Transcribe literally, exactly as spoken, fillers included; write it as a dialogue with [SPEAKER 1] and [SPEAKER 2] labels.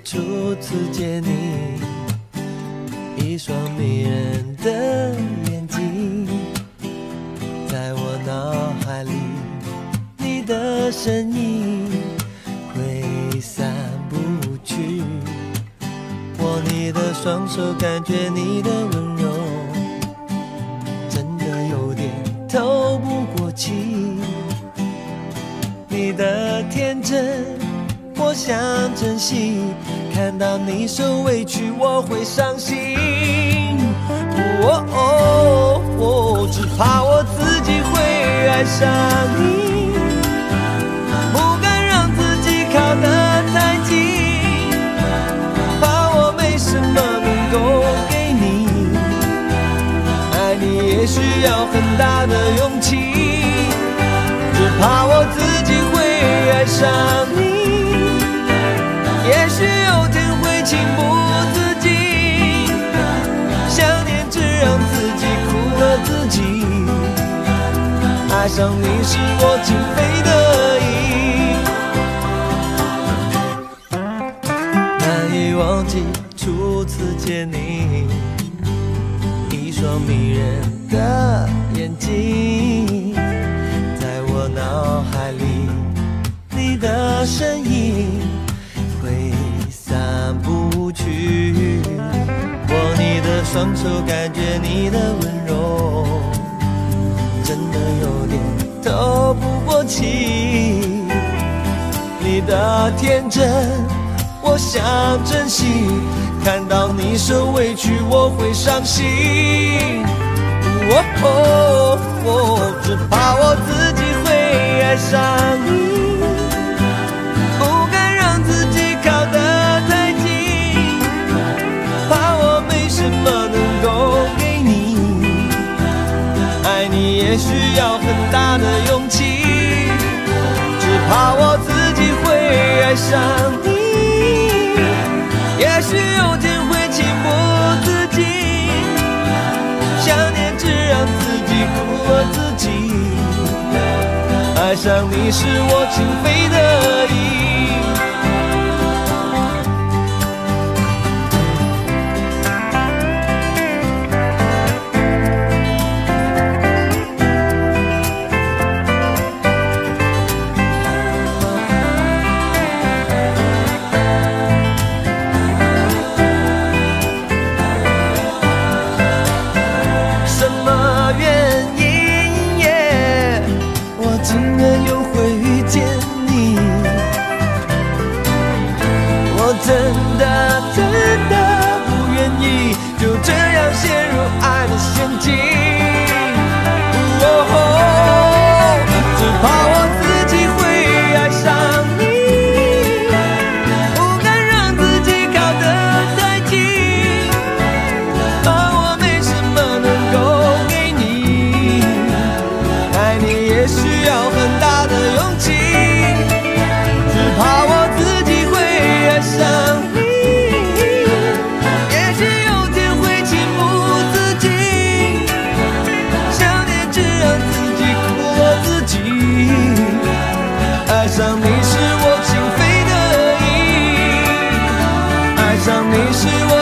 [SPEAKER 1] 初次见你，一双迷人的眼睛，在我脑海里，你的身影挥散不去。握你的双手，感觉你的温柔，真的有点透不过气。你的天真，我想珍惜。看到你受委屈，我会伤心。哦哦哦，只怕我自己会爱上你，不敢让自己靠得太近，怕我没什么能够给你。爱你也需要很大的勇气，只怕我自己会爱上你。也许有天会情不自禁，想念只让自己苦了自己。爱上你是我情非得已，难以忘记初次见你，一双迷人的眼睛，在我脑海里，你的身影挥散不去。握你的双手，感觉你的温柔，真的有点透不过气。你的天真，我想珍惜。看到你受委屈，我会伤心。哦哦哦，只怕我自己会爱上你。也需要很大的勇气，只怕我自己会爱上你。也许有天会情不自禁，想念只让自己苦了自己。爱上你是我情非得已。真的真的不愿意就这样陷入爱的陷阱。哦，只怕我自己会爱上你，不敢让自己靠得太近，怕我没什么能够给你。爱你也需要很大的勇气，只怕我自己会爱上你。也许有天会情不自禁，想念只让自己苦了自己。爱上你是我情非得已，爱上你是我